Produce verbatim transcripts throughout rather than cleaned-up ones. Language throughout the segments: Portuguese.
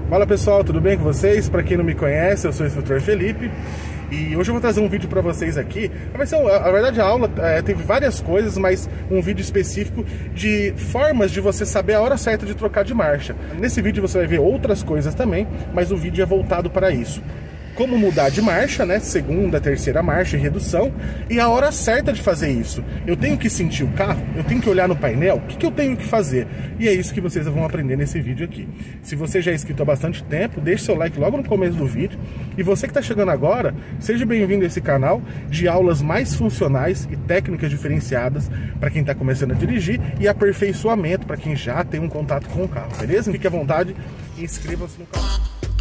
Fala pessoal, tudo bem com vocês? Para quem não me conhece, eu sou o instrutor Felipe e hoje eu vou trazer um vídeo para vocês aqui. Vai ser, na verdade, a aula é, teve várias coisas, mas um vídeo específico de formas de você saber a hora certa de trocar de marcha. Nesse vídeo você vai ver outras coisas também, mas o vídeo é voltado para isso. Como mudar de marcha, né? Segunda, terceira marcha e redução. E a hora certa de fazer isso. Eu tenho que sentir o carro, eu tenho que olhar no painel, o que, que eu tenho que fazer? E é isso que vocês vão aprender nesse vídeo aqui. Se você já é inscrito há bastante tempo, deixe seu like logo no começo do vídeo. E você que está chegando agora, seja bem-vindo a esse canal de aulas mais funcionais e técnicas diferenciadas para quem está começando a dirigir e aperfeiçoamento para quem já tem um contato com o carro, beleza? Fique à vontade e inscreva-se no canal.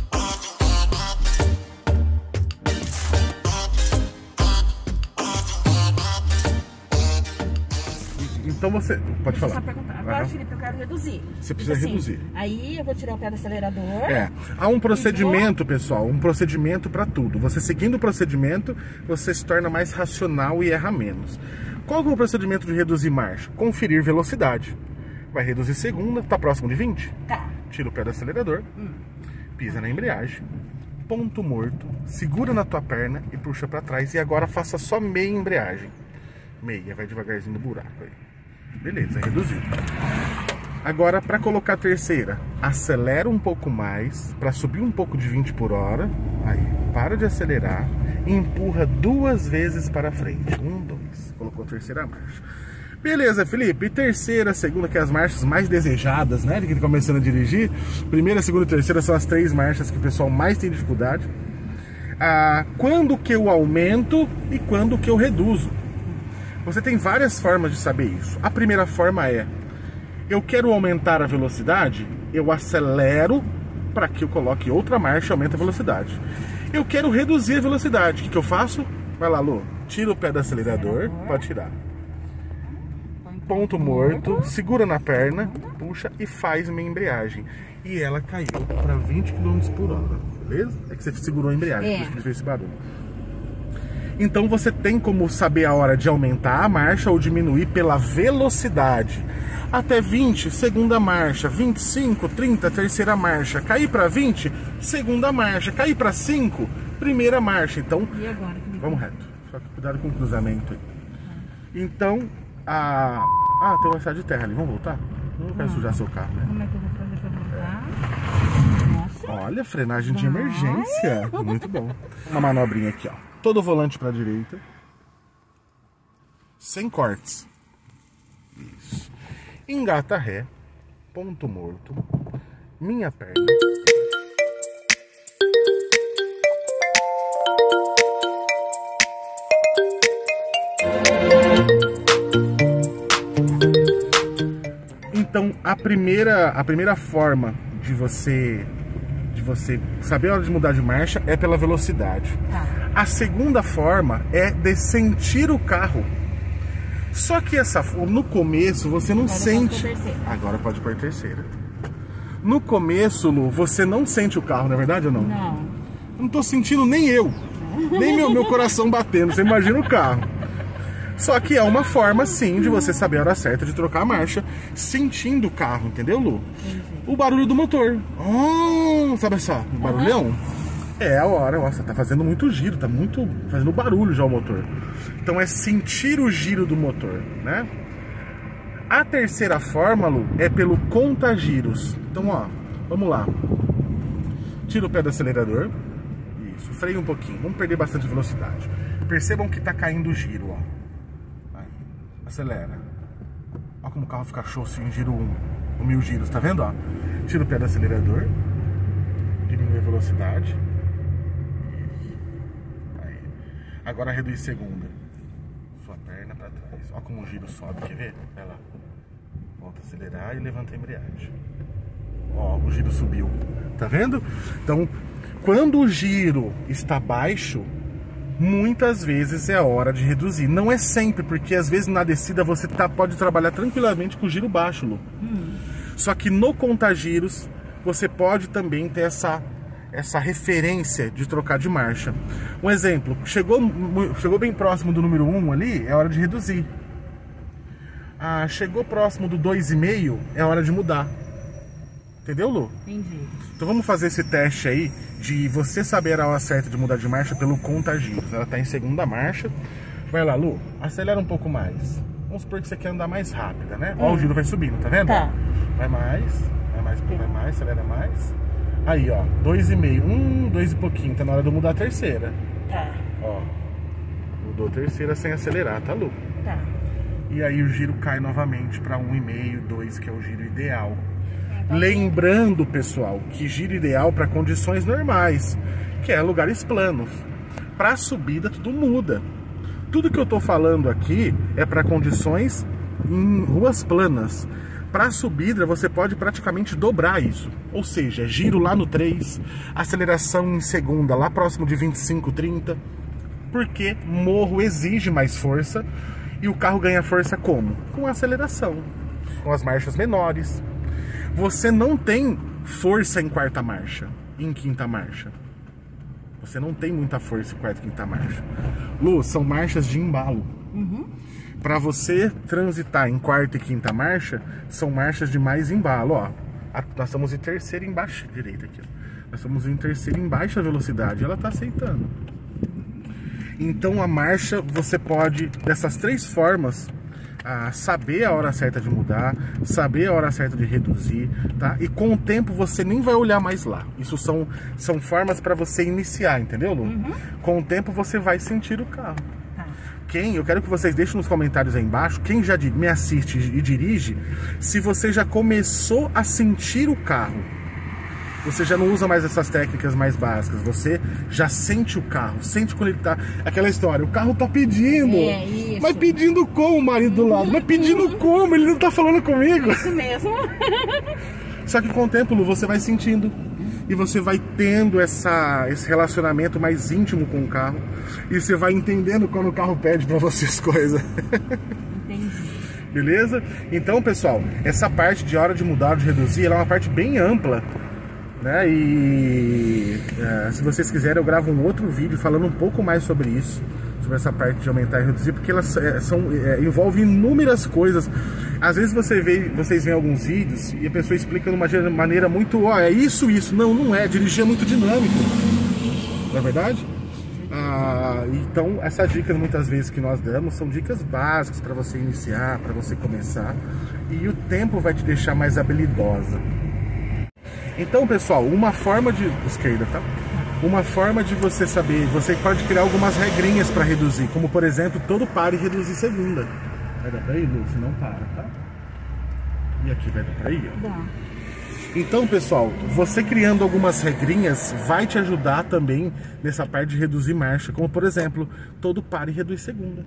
Então você... Pode Deixa falar. Eu só perguntar. Agora, uhum. Felipe, eu quero reduzir. Você precisa tipo assim, reduzir. Aí eu vou tirar o pé do acelerador. É. Há um procedimento, pessoal, um procedimento para tudo. Você seguindo o procedimento, você se torna mais racional e erra menos. Qual que é o procedimento de reduzir marcha? Conferir velocidade. Vai reduzir segunda, tá próximo de vinte? Tá. Tira o pé do acelerador, hum. pisa na embreagem, ponto morto, segura na tua perna e puxa para trás. E agora faça só meia embreagem. Meia, vai devagarzinho no buraco aí. Beleza, reduziu. Agora, para colocar a terceira, acelera um pouco mais, para subir um pouco de vinte por hora. Aí, para de acelerar e empurra duas vezes para frente. Um, dois. Colocou a terceira marcha. Beleza, Felipe. E terceira, segunda, que é as marchas mais desejadas, né? De quem tá começando a dirigir. Primeira, segunda e terceira são as três marchas que o pessoal mais tem dificuldade. Ah, quando que eu aumento e quando que eu reduzo? Você tem várias formas de saber isso. A primeira forma é: eu quero aumentar a velocidade, eu acelero para que eu coloque outra marcha e aumente a velocidade. Eu quero reduzir a velocidade. O que, que eu faço? Vai lá, Lu. Tira o pé do acelerador. Pode tirar. Ponto morto. Segura na perna. Puxa e faz minha embreagem. E ela caiu para vinte quilômetros por hora. Beleza? É que você segurou a embreagem. É. Por isso que fez esse barulho. Então você tem como saber a hora de aumentar a marcha ou diminuir pela velocidade. Até vinte, segunda marcha. vinte e cinco, trinta, terceira marcha. Cair para vinte, segunda marcha. Cair para cinco, primeira marcha. Então, E agora? vamos reto. Só que cuidado com o cruzamento aí. Então, a... Ah, tem uma estrada de terra ali. Vamos voltar? Não quero sujar seu carro, né? Como é que eu vou fazer pra voltar? Nossa. Olha, frenagem de emergência. Muito bom. Uma manobrinha aqui, ó. Todo o volante para a direita. Sem cortes. Isso. Engata ré. Ponto morto. Minha perna. Então, a primeira, a primeira forma de você... de você saber a hora de mudar de marcha é pela velocidade. Tá. A segunda forma é de sentir o carro. Só que essa no começo você não Agora sente. pode pôr Agora pode pôr terceira. No começo, Lu, você não sente o carro, não é verdade ou não? Não. Não tô sentindo nem eu. Nem meu, meu coração batendo. Você imagina o carro. Só que é uma forma, sim, de você saber a hora certa de trocar a marcha, sentindo o carro, entendeu, Lu? Entendi. O barulho do motor. Oh, sabe essa barulhão? É a hora, nossa, tá fazendo muito giro, tá muito fazendo barulho já o motor. Então é sentir o giro do motor, né? A terceira forma, Lu, é pelo contagiros. Então, ó, vamos lá. Tira o pé do acelerador. Isso, freia um pouquinho, vamos perder bastante velocidade. Percebam que tá caindo o giro, ó. Aí, acelera. Ó como o carro fica show assim, giro um, mil giros, tá vendo, ó? Tira o pé do acelerador. Diminui a velocidade. Isso. Aí. Agora reduz segunda. Sua perna pra trás. Ó como o giro sobe, quer ver? Vai lá. Volta a acelerar e levanta a embreagem. Ó, o giro subiu. Tá vendo? Então, quando o giro está baixo, muitas vezes é a hora de reduzir. Não é sempre, porque às vezes na descida você tá, pode trabalhar tranquilamente com o giro baixo, Lu. Hum. Só que no contagiros, você pode também ter essa, essa referência de trocar de marcha. Um exemplo, chegou, chegou bem próximo do número um ali, é hora de reduzir. Ah, chegou próximo do dois vírgula cinco, é hora de mudar. Entendeu, Lu? Entendi. Então vamos fazer esse teste aí de você saber a hora certa de mudar de marcha pelo contagiros. Ela tá em segunda marcha. Vai lá, Lu, acelera um pouco mais. Vamos supor que você quer andar mais rápida, né? Ó, Hum. o giro vai subindo, tá vendo? Tá. Vai mais, vai mais, vai mais, acelera mais. Aí, ó, dois e meio, um, dois e pouquinho. Tá na hora de eu mudar a terceira. Tá. Ó, mudou a terceira sem acelerar, tá, Lu? Tá. E aí o giro cai novamente para um e meio, dois, que é o giro ideal. Lembrando, pessoal, que giro ideal para condições normais, que é lugares planos. Para subida tudo muda. Tudo que eu tô falando aqui é para condições em ruas planas. Para subida você pode praticamente dobrar isso. Ou seja, giro lá no três, aceleração em segunda lá próximo de vinte e cinco, trinta. Porque morro exige mais força e o carro ganha força como? Com a aceleração, com as marchas menores. Você não tem força em quarta marcha, em quinta marcha. Você não tem muita força em quarta e quinta marcha. Lu, são marchas de embalo. Uhum. Para você transitar em quarta e quinta marcha, são marchas de mais embalo. Ó, a, nós estamos em terceira embaixo, direita aqui. Ó. Nós estamos em terceira em baixa velocidade. Ela está aceitando. Então a marcha você pode, dessas três formas, a saber a hora certa de mudar, saber a hora certa de reduzir, tá? E com o tempo você nem vai olhar mais lá. Isso são, são formas para você iniciar, entendeu, Lu? Uhum. Com o tempo você vai sentir o carro. Tá. Quem, eu quero que vocês deixem nos comentários aí embaixo, quem já me assiste e dirige, se você já começou a sentir o carro. Você já não usa mais essas técnicas mais básicas. Você já sente o carro, sente quando ele tá... Aquela história, o carro tá pedindo. É, isso. Mas pedindo como, o marido do lado? Mas pedindo como? Ele não tá falando comigo. Isso mesmo. Só que com o tempo, Lu, você vai sentindo. E você vai tendo essa, esse relacionamento mais íntimo com o carro. E você vai entendendo quando o carro pede pra você as coisas. Entendi. Beleza? Então, pessoal, essa parte de hora de mudar, de reduzir, ela é uma parte bem ampla. Né? E é, se vocês quiserem eu gravo um outro vídeo falando um pouco mais sobre isso, sobre essa parte de aumentar e reduzir, porque elas é, são, é, envolvem inúmeras coisas. Às vezes você vê, vocês veem alguns vídeos e a pessoa explica de uma maneira muito, ó, é isso, isso. Não, não é, dirigir é muito dinâmico, não é verdade? Ah, então essas dicas muitas vezes que nós damos são dicas básicas para você iniciar, para você começar, e o tempo vai te deixar mais habilidosa. Então, pessoal, uma forma de... esquerda, tá? Uma forma de você saber... Você pode criar algumas regrinhas para reduzir. Como, por exemplo, todo pare e reduzir segunda. Vai dar pra ir, Lu? Se não para, tá? E aqui vai dar pra ir, ó. Dá. Então, pessoal, você criando algumas regrinhas vai te ajudar também nessa parte de reduzir marcha. Como, por exemplo, todo pare e reduz segunda.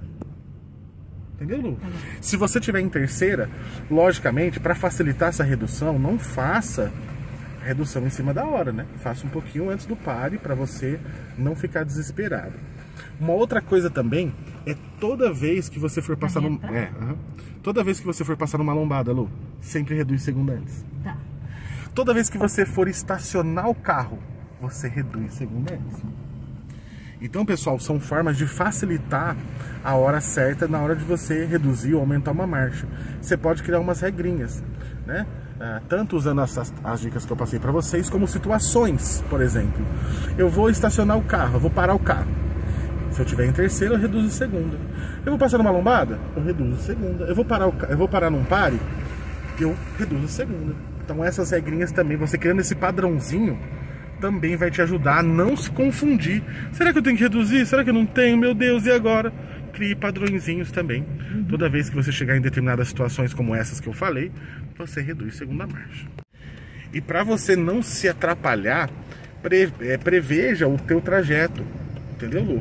Entendeu, Lu? Tá. Se você estiver em terceira, logicamente, para facilitar essa redução, não faça... redução em cima da hora, né? Faça um pouquinho antes do pare para você não ficar desesperado. Uma outra coisa também é toda vez que você for passar num, é, uh-huh. toda vez que você for passar numa lombada, Lu, sempre reduz segunda antes. Tá. Toda vez que você for estacionar o carro, você reduz segunda antes. Então, pessoal, são formas de facilitar a hora certa na hora de você reduzir ou aumentar uma marcha. Você pode criar umas regrinhas, né? Uh, tanto usando as, as dicas que eu passei para vocês, como situações, por exemplo. Eu vou estacionar o carro, eu vou parar o carro. Se eu estiver em terceira, eu reduzo segunda. Eu vou passar numa lombada, eu reduzo segunda. Eu vou parar, o, eu vou parar num pare, eu reduzo segunda. Então essas regrinhas também, você criando esse padrãozinho, também vai te ajudar a não se confundir. Será que eu tenho que reduzir? Será que eu não tenho? Meu Deus, e agora? Crie padrõezinhos também. Uhum. Toda vez que você chegar em determinadas situações como essas que eu falei, você reduz segunda marcha. E para você não se atrapalhar, pre, é, preveja o teu trajeto, entendeu, Lu?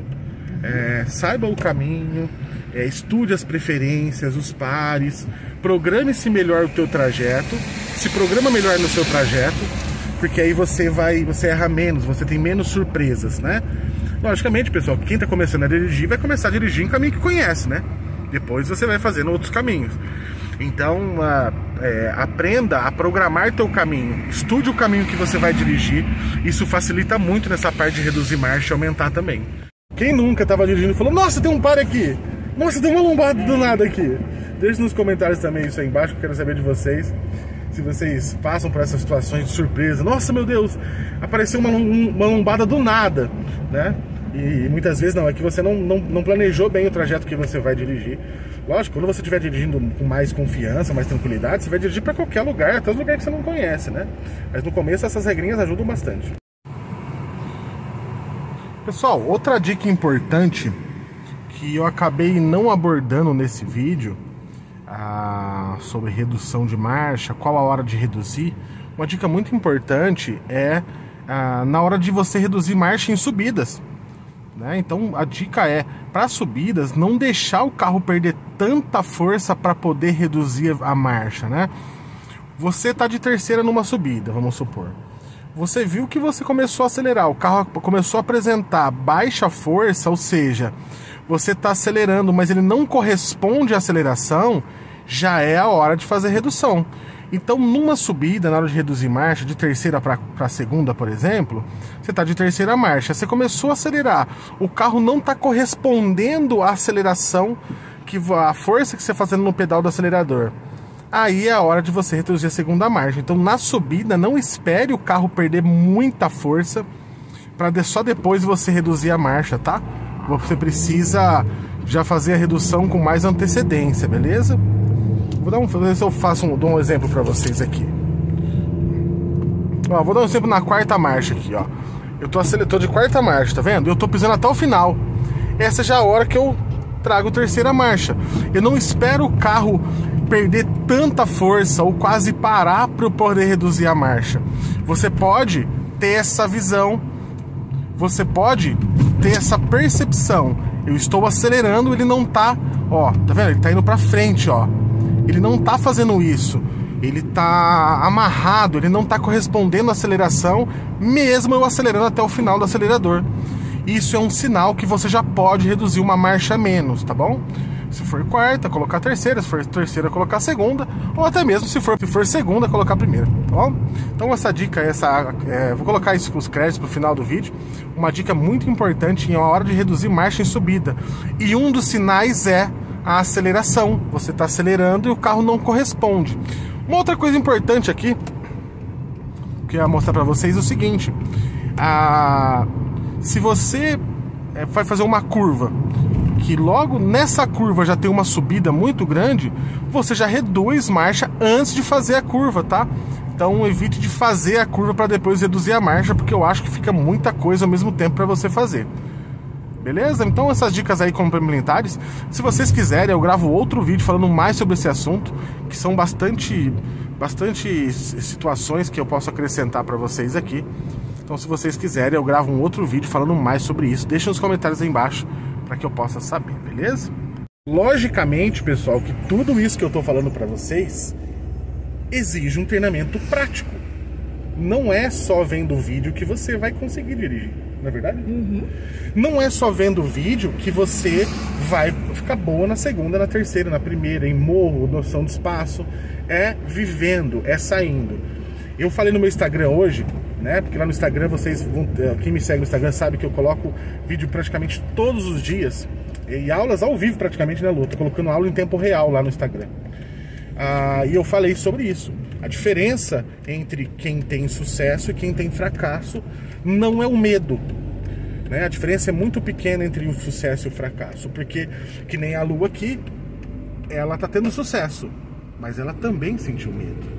É, saiba o caminho, é, estude as preferências, os pares, programe-se melhor o teu trajeto, se programa melhor no seu trajeto, porque aí você vai, você erra menos, você tem menos surpresas, né? Logicamente, pessoal, quem está começando a dirigir vai começar a dirigir em caminho que conhece, né? Depois você vai fazendo outros caminhos. Então, uh, é, aprenda a programar teu caminho. Estude o caminho que você vai dirigir. Isso facilita muito nessa parte de reduzir marcha e aumentar também. Quem nunca estava dirigindo e falou, nossa, tem um pare aqui. Nossa, tem uma lombada do nada aqui. Deixe nos comentários também isso aí embaixo, que eu quero saber de vocês. se vocês passam por essas situações de surpresa. Nossa, meu Deus, apareceu uma, uma lombada do nada, né? E muitas vezes não, é que você não, não, não planejou bem o trajeto que você vai dirigir. Lógico, quando você estiver dirigindo com mais confiança, mais tranquilidade, você vai dirigir para qualquer lugar, até os lugares que você não conhece, né? Mas no começo essas regrinhas ajudam bastante. Pessoal, outra dica importante que eu acabei não abordando nesse vídeo, ah, sobre redução de marcha, qual a hora de reduzir. Uma dica muito importante é ah, na hora de você reduzir marcha em subidas, né? Então a dica é, para subidas, não deixar o carro perder tanta força para poder reduzir a marcha, né? Você tá de terceira numa subida, vamos supor. Você viu que você começou a acelerar, o carro começou a apresentar baixa força, ou seja, você está acelerando, mas ele não corresponde à aceleração, já é a hora de fazer redução. Então, numa subida, na hora de reduzir marcha, de terceira para segunda, por exemplo, você está de terceira marcha, você começou a acelerar, o carro não está correspondendo à aceleração, que a força que você está fazendo no pedal do acelerador. Aí é a hora de você reduzir a segunda marcha. Então, na subida, não espere o carro perder muita força para só depois você reduzir a marcha, tá? Você precisa já fazer a redução com mais antecedência, beleza? Vou dar um, vou ver se eu faço um, dou um exemplo para vocês aqui. Ó, vou dar um exemplo na quarta marcha aqui, ó. Eu tô acelerando de quarta marcha, tá vendo? Eu tô pisando até o final. Essa já é a hora que eu trago terceira marcha. Eu não espero o carro perder tanta força ou quase parar para eu poder reduzir a marcha. Você pode ter essa visão, você pode ter essa percepção. Eu estou acelerando, ele não tá, ó, tá vendo? Ele tá indo para frente, ó. Ele não tá fazendo isso. Ele tá amarrado, ele não tá correspondendo à aceleração, mesmo eu acelerando até o final do acelerador. Isso é um sinal que você já pode reduzir uma marcha a menos, tá bom? Se for quarta, colocar terceira, se for terceira, colocar segunda, ou até mesmo se for, se for segunda, colocar primeira, tá bom? Então essa dica, essa, é, vou colocar isso com os créditos pro final do vídeo, uma dica muito importante em hora de reduzir marcha em subida. E um dos sinais é a aceleração, você está acelerando e o carro não corresponde. Uma outra coisa importante aqui, que eu ia mostrar para vocês é o seguinte, a, se você é, vai fazer uma curva, que logo nessa curva já tem uma subida muito grande, você já reduz marcha antes de fazer a curva, tá? Então evite de fazer a curva para depois reduzir a marcha, porque eu acho que fica muita coisa ao mesmo tempo para você fazer. Beleza? Então essas dicas aí complementares, se vocês quiserem eu gravo outro vídeo falando mais sobre esse assunto, que são bastante, bastante situações que eu posso acrescentar para vocês aqui. Então se vocês quiserem eu gravo um outro vídeo falando mais sobre isso, deixem nos comentários aí embaixo para que eu possa saber, beleza? Logicamente, pessoal, que tudo isso que eu tô falando para vocês exige um treinamento prático. Não é só vendo o vídeo que você vai conseguir dirigir, não é verdade? Uhum. Não é só vendo o vídeo que você vai ficar boa na segunda, na terceira, na primeira, em morro, noção de espaço. É vivendo, é saindo. Eu falei no meu Instagram hoje, né? Porque lá no Instagram vocês vão, quem me segue no Instagram sabe que eu coloco vídeo praticamente todos os dias e aulas ao vivo praticamente, né, Lu? Tô colocando aula em tempo real lá no Instagram. Ah, e eu falei sobre isso. A diferença entre quem tem sucesso e quem tem fracasso não é o medo, né? A diferença é muito pequena entre o sucesso e o fracasso, porque que nem a Lu aqui, ela tá tendo sucesso, mas ela também sentiu medo.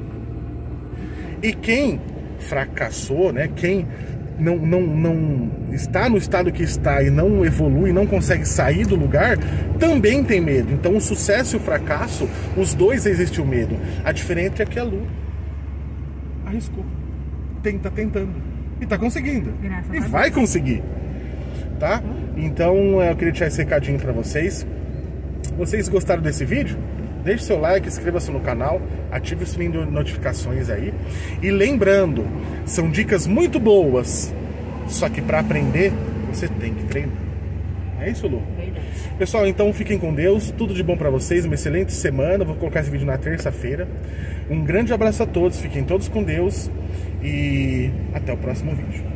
E quem fracassou, né? Quem não, não, não está no estado que está e não evolui, não consegue sair do lugar, também tem medo. Então o sucesso e o fracasso, os dois existe o medo. A diferença é que a Lu arriscou, tá tentando e tá conseguindo. Graças e vai conseguir, tá? Então eu queria deixar esse recadinho pra vocês. Vocês gostaram desse vídeo? Deixe seu like, inscreva-se no canal, ative o sininho de notificações aí. E lembrando, são dicas muito boas, só que para aprender, você tem que treinar. É isso, Lu? Verdade. Pessoal, então fiquem com Deus, tudo de bom para vocês, uma excelente semana. Vou colocar esse vídeo na terça-feira. Um grande abraço a todos, fiquem todos com Deus e até o próximo vídeo.